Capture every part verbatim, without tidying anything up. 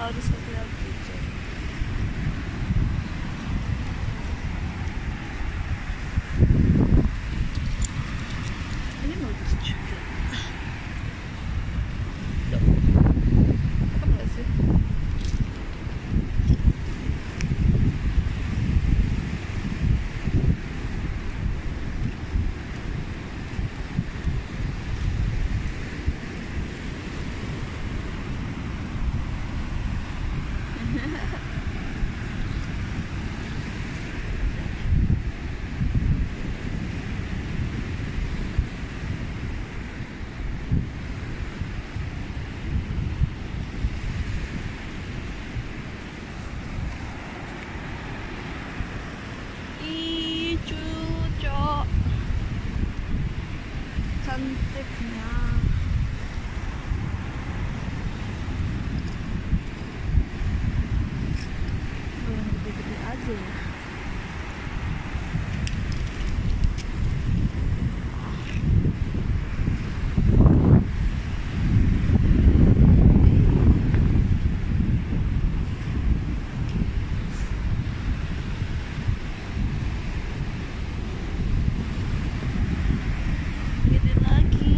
harus hati-hati. Ini bagus juga. Apa nggak sih? Ih, cucok cantiknya. Oh, yang gede-gede aja ya. Gede lagi.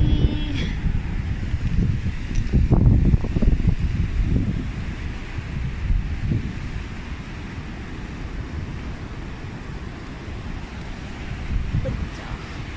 Pecah.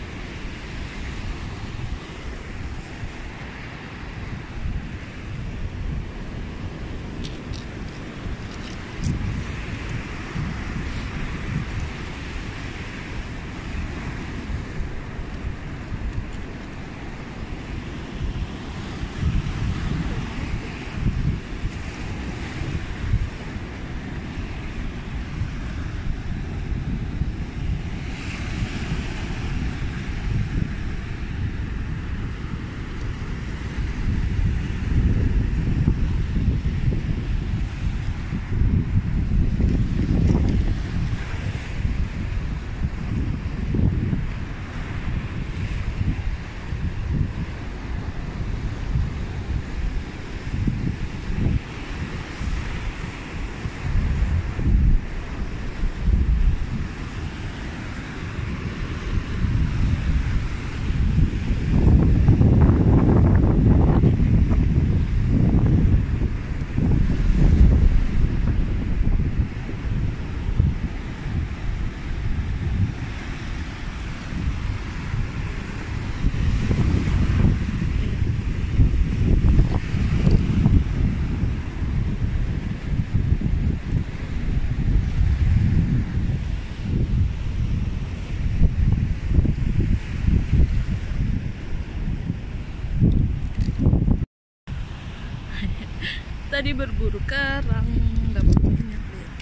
Tadi berburu kerang, dapat banyak lihat.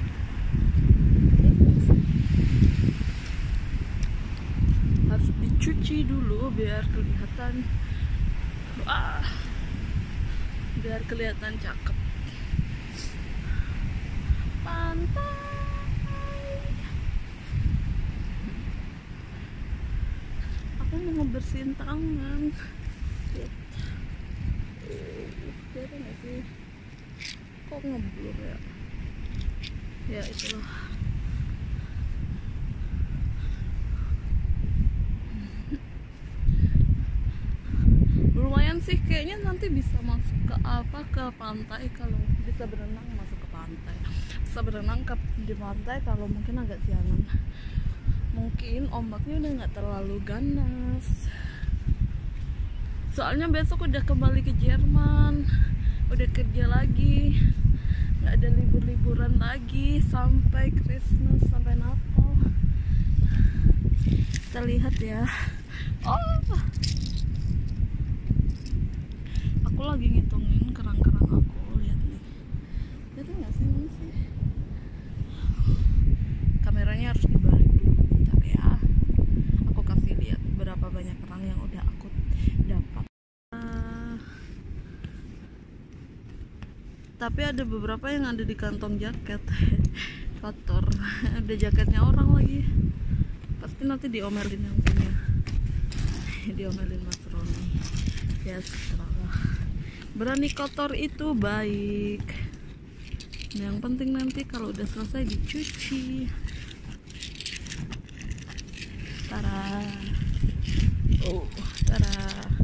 Harus dicuci dulu biar kelihatan, wah, biar kelihatan cakep. Pantai. Aku mau ngebersihin tangan. Lihat. Lihat nggak sih? Kok ngeblur ya? Ya itulah. Lumayan sih, kayaknya nanti bisa masuk ke apa ke pantai kalau bisa berenang, masuk ke pantai. Bisa berenang ke di pantai kalau mungkin agak siangan. Mungkin ombaknya udah nggak terlalu ganas. Soalnya besok udah kembali ke Jerman, udah kerja lagi, nggak ada libur-liburan lagi sampai Christmas, sampai Natal. Kita lihat ya. Oh, aku lagi ngitungin kerang-kerang aku. Lihat nih, jadi nggak sih ini sih? Kameranya harus dibalik dulu bentar ya. Aku kasih lihat berapa banyak kerang yang udah aku dapat. Tapi ada beberapa yang ada di kantong jaket kotor. Ada jaketnya orang lagi. Pasti nanti diomelin yang punya. Diomelin Mas Roni. Ya setelah berani kotor itu baik. Yang penting nanti kalau udah selesai dicuci. Tara. Oh, tara.